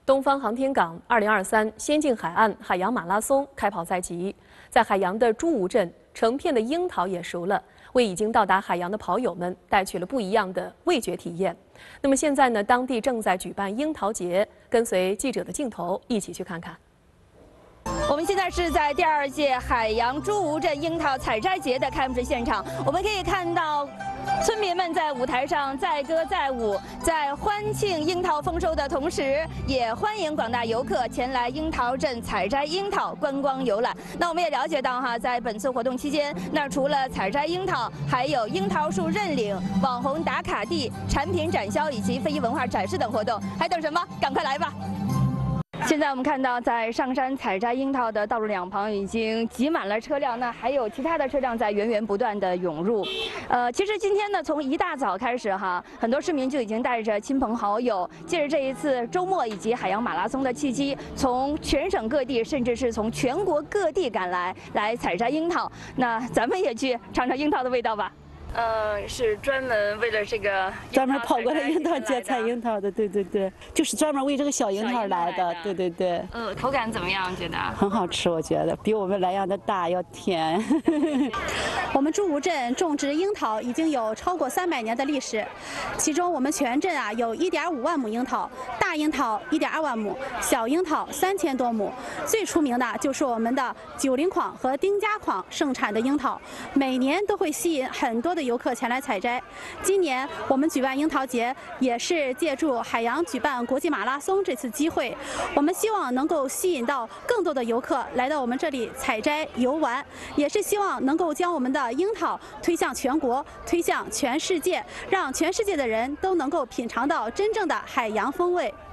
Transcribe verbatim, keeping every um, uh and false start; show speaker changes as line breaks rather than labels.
东方航天港二零二三先进海岸海洋马拉松开跑在即，在海洋的朱吴镇，成片的樱桃也熟了，为已经到达海洋的跑友们带去了不一样的味觉体验。那么现在呢，当地正在举办樱桃节，跟随记者的镜头一起去看看。
我们现在是在第二届海洋朱吴镇樱桃采摘节的开幕式现场，我们可以看到村民们在舞台上载歌载舞，在欢庆樱桃丰收的同时，也欢迎广大游客前来樱桃镇采摘樱桃、观光游览。那我们也了解到哈，在本次活动期间，那除了采摘樱桃，还有樱桃树认领、网红打卡地、产品展销以及非遗文化展示等活动。还等什么？赶快来吧！ 现在我们看到，在上山采摘樱桃的道路两旁已经挤满了车辆，那还有其他的车辆在源源不断的涌入。呃，其实今天呢，从一大早开始哈，很多市民就已经带着亲朋好友，借着这一次周末以及海洋马拉松的契机，从全省各地，甚至是从全国各地赶来，来采摘樱桃。那咱们也去尝尝樱桃的味道吧。 呃，是专门为了这个
专门跑过来樱桃节采樱桃的，对对对，就是专门为这个小樱桃来的，对对对。
呃，口感怎么样？觉得
很好吃，我觉得比我们莱阳的大要甜。
我们朱吴镇种植樱桃已经有超过三百年的历史，其中我们全镇啊有一点五万亩樱桃，大樱桃一点二万亩，小樱桃三千多亩。最出名的就是我们的九龄矿和丁家矿盛产的樱桃，每年都会吸引很多的 游客前来采摘。今年我们举办樱桃节，也是借助海洋举办国际马拉松这次机会，我们希望能够吸引到更多的游客来到我们这里采摘游玩，也是希望能够将我们的樱桃推向全国，推向全世界，让全世界的人都能够品尝到真正的海洋风味。